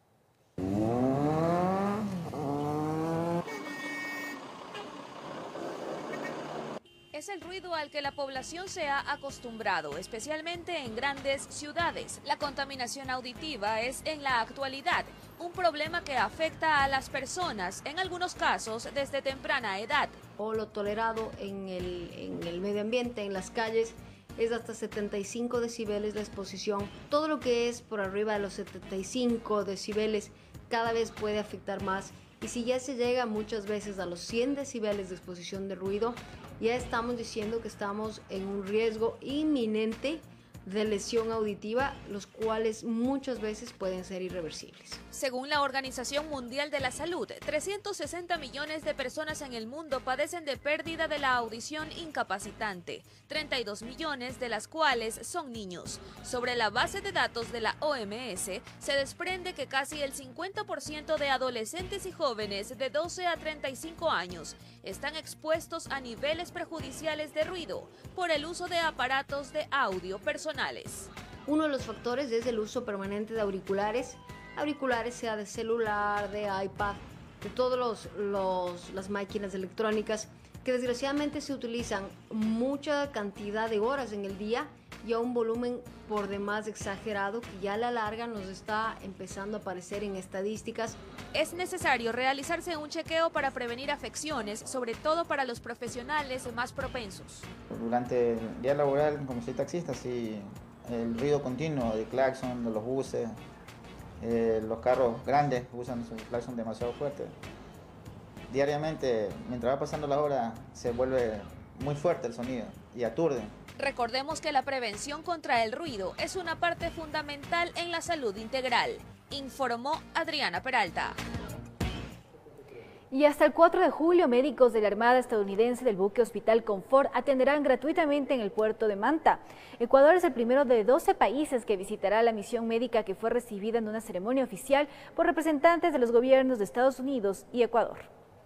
Es el ruido al que la población se ha acostumbrado, especialmente en grandes ciudades. La contaminación auditiva es en la actualidad un problema que afecta a las personas, en algunos casos desde temprana edad. O lo tolerado en el, en el medio ambiente, en las calles, es hasta setenta y cinco decibeles la exposición. Todo lo que es por arriba de los setenta y cinco decibeles cada vez puede afectar más. Y si ya se llega muchas veces a los cien decibeles de exposición de ruido, ya estamos diciendo que estamos en un riesgo inminente de lesión auditiva, los cuales muchas veces pueden ser irreversibles. Según la Organización Mundial de la Salud, trescientos sesenta millones de personas en el mundo padecen de pérdida de la audición incapacitante, treinta y dos millones de las cuales son niños. Sobre la base de datos de la O M S, se desprende que casi el cincuenta por ciento de adolescentes y jóvenes de doce a treinta y cinco años están expuestos a niveles perjudiciales de ruido por el uso de aparatos de audio personales. Uno de los factores es el uso permanente de auriculares, auriculares sea de celular, de iPad, de todas los, los, las máquinas electrónicas que desgraciadamente se utilizan mucha cantidad de horas en el día y a un volumen por demás exagerado que ya a la larga nos está empezando a aparecer en estadísticas. Es necesario realizarse un chequeo para prevenir afecciones, sobre todo para los profesionales más propensos. Durante el día laboral, como soy taxista, sí, el ruido continuo de claxon, de los buses, eh, los carros grandes usan su claxon demasiado fuerte. Diariamente, mientras va pasando la hora, se vuelve muy fuerte el sonido y aturde. Recordemos que la prevención contra el ruido es una parte fundamental en la salud integral, informó Adriana Peralta. Y hasta el cuatro de julio, médicos de la Armada estadounidense del buque Hospital Confort atenderán gratuitamente en el puerto de Manta. Ecuador es el primero de doce países que visitará la misión médica que fue recibida en una ceremonia oficial por representantes de los gobiernos de Estados Unidos y Ecuador.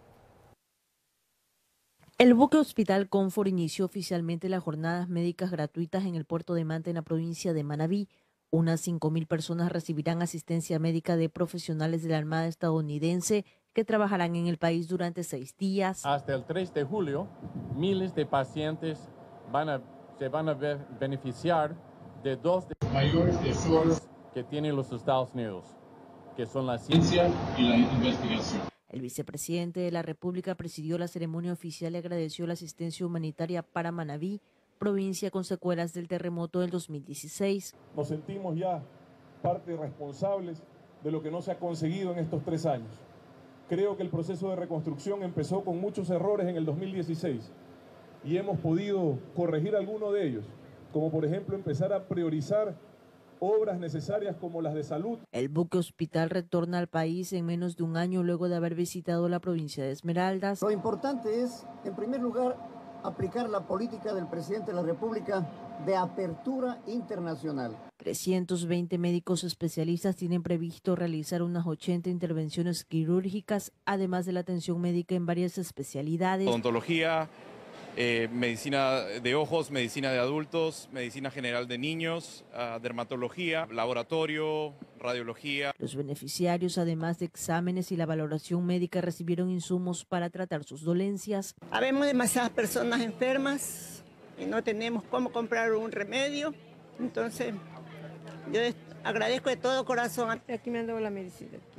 El buque Hospital Confort inició oficialmente las jornadas médicas gratuitas en el puerto de Manta en la provincia de Manabí. Unas cinco mil personas recibirán asistencia médica de profesionales de la Armada estadounidense que trabajarán en el país durante seis días. Hasta el tres de julio, miles de pacientes van a, se van a ver, beneficiar de dos de los mayores tesoros que tienen los Estados Unidos, que son la ciencia y la investigación. El vicepresidente de la República presidió la ceremonia oficial y agradeció la asistencia humanitaria para Manabí, provincia con secuelas del terremoto del dos mil dieciséis. Nos sentimos ya parte responsables de lo que no se ha conseguido en estos tres años. Creo que el proceso de reconstrucción empezó con muchos errores en el dos mil dieciséis y hemos podido corregir algunos de ellos, como por ejemplo empezar a priorizar obras necesarias como las de salud. El buque hospital retorna al país en menos de un año luego de haber visitado la provincia de Esmeraldas. Lo importante es, en primer lugar, aplicar la política del presidente de la República de apertura internacional. trescientos veinte médicos especialistas tienen previsto realizar unas ochenta intervenciones quirúrgicas, además de la atención médica en varias especialidades. Odontología, eh, medicina de ojos, medicina de adultos, medicina general de niños, uh, dermatología, laboratorio, radiología. Los beneficiarios, además de exámenes y la valoración médica, recibieron insumos para tratar sus dolencias. Habemos demasiadas personas enfermas y no tenemos cómo comprar un remedio, entonces yo agradezco de todo corazón. Aquí me han dado la medicina. Aquí.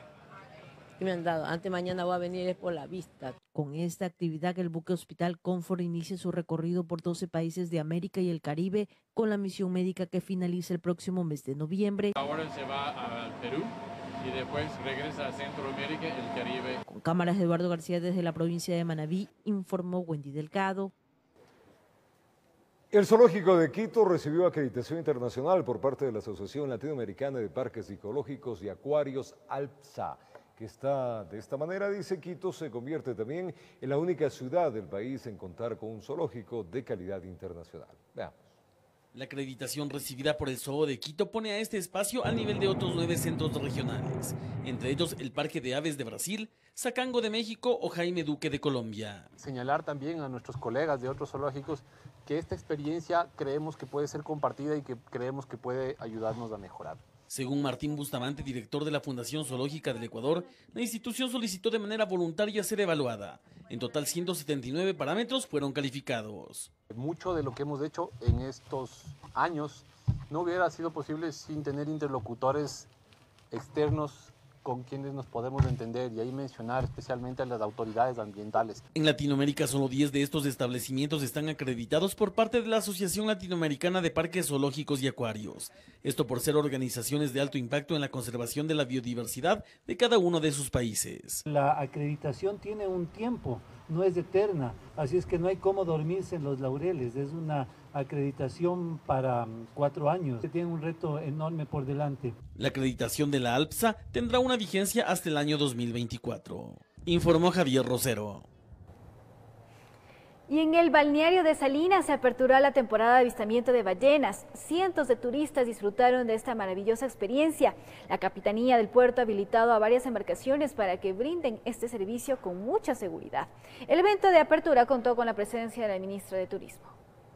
Aquí me han dado. Antes mañana voy a venir por la vista. Con esta actividad, el buque Hospital Confort inicia su recorrido por doce países de América y el Caribe con la misión médica que finaliza el próximo mes de noviembre. Ahora se va al Perú y después regresa a Centroamérica y el Caribe. Con cámaras de Eduardo García desde la provincia de Manabí, informó Wendy Delgado. El Zoológico de Quito recibió acreditación internacional por parte de la Asociación Latinoamericana de Parques Ecológicos y Acuarios, ALPSA, que está de esta manera, dice Quito, se convierte también en la única ciudad del país en contar con un zoológico de calidad internacional. Veamos. La acreditación recibida por el Zoo de Quito pone a este espacio al nivel de otros nueve centros regionales, entre ellos el Parque de Aves de Brasil, Sacango de México o Jaime Duque de Colombia. Señalar también a nuestros colegas de otros zoológicos que esta experiencia creemos que puede ser compartida y que creemos que puede ayudarnos a mejorar. Según Martín Bustamante, director de la Fundación Zoológica del Ecuador, la institución solicitó de manera voluntaria ser evaluada. En total, ciento setenta y nueve parámetros fueron calificados. Mucho de lo que hemos hecho en estos años no hubiera sido posible sin tener interlocutores externos con quienes nos podemos entender, y ahí mencionar especialmente a las autoridades ambientales. En Latinoamérica, solo diez de estos establecimientos están acreditados por parte de la Asociación Latinoamericana de Parques Zoológicos y Acuarios. Esto por ser organizaciones de alto impacto en la conservación de la biodiversidad de cada uno de sus países. La acreditación tiene un tiempo, no es eterna, así es que no hay cómo dormirse en los laureles, es una acreditación para cuatro años. Tiene un reto enorme por delante. La acreditación de la ALPSA tendrá una vigencia hasta el año dos mil veinticuatro. Informó Javier Rosero. Y en el balneario de Salinas se aperturó la temporada de avistamiento de ballenas. Cientos de turistas disfrutaron de esta maravillosa experiencia. La Capitanía del Puerto ha habilitado a varias embarcaciones para que brinden este servicio con mucha seguridad. El evento de apertura contó con la presencia de la ministra de Turismo.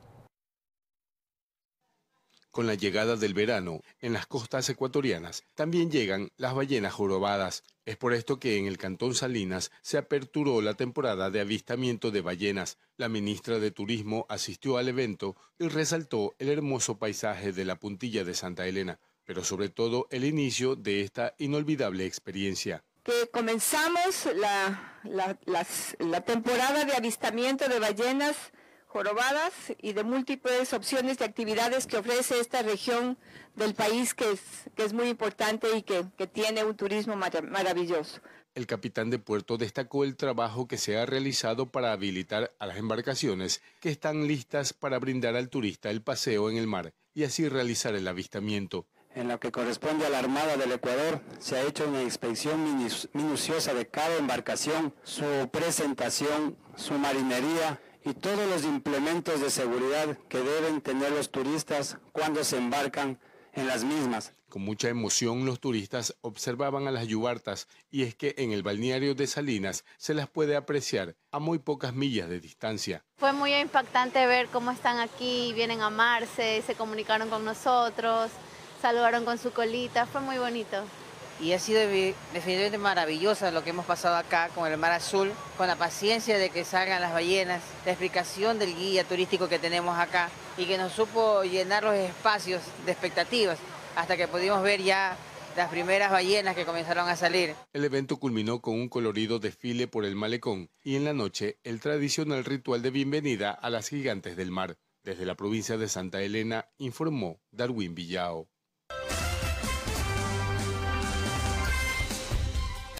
Con la llegada del verano, en las costas ecuatorianas también llegan las ballenas jorobadas. Es por esto que en el Cantón Salinas se aperturó la temporada de avistamiento de ballenas. La ministra de Turismo asistió al evento y resaltó el hermoso paisaje de la Puntilla de Santa Elena, pero sobre todo el inicio de esta inolvidable experiencia. Que comenzamos la, la, las, la temporada de avistamiento de ballenas jorobadas y de múltiples opciones de actividades que ofrece esta región del país que es, que es muy importante y que, que tiene un turismo mar maravilloso. El capitán de puerto destacó el trabajo que se ha realizado para habilitar a las embarcaciones que están listas para brindar al turista el paseo en el mar y así realizar el avistamiento. En lo que corresponde a la Armada del Ecuador, se ha hecho una inspección minuciosa de cada embarcación, su presentación, su marinería y todos los implementos de seguridad que deben tener los turistas cuando se embarcan en las mismas. Con mucha emoción los turistas observaban a las yubartas y es que en el balneario de Salinas se las puede apreciar a muy pocas millas de distancia. Fue muy impactante ver cómo están aquí, vienen a amarse, se comunicaron con nosotros, saludaron con su colita, fue muy bonito. Y ha sido definitivamente maravillosa lo que hemos pasado acá con el mar azul, con la paciencia de que salgan las ballenas, la explicación del guía turístico que tenemos acá y que nos supo llenar los espacios de expectativas hasta que pudimos ver ya las primeras ballenas que comenzaron a salir. El evento culminó con un colorido desfile por el malecón y en la noche el tradicional ritual de bienvenida a las gigantes del mar. Desde la provincia de Santa Elena informó Darwin Villao.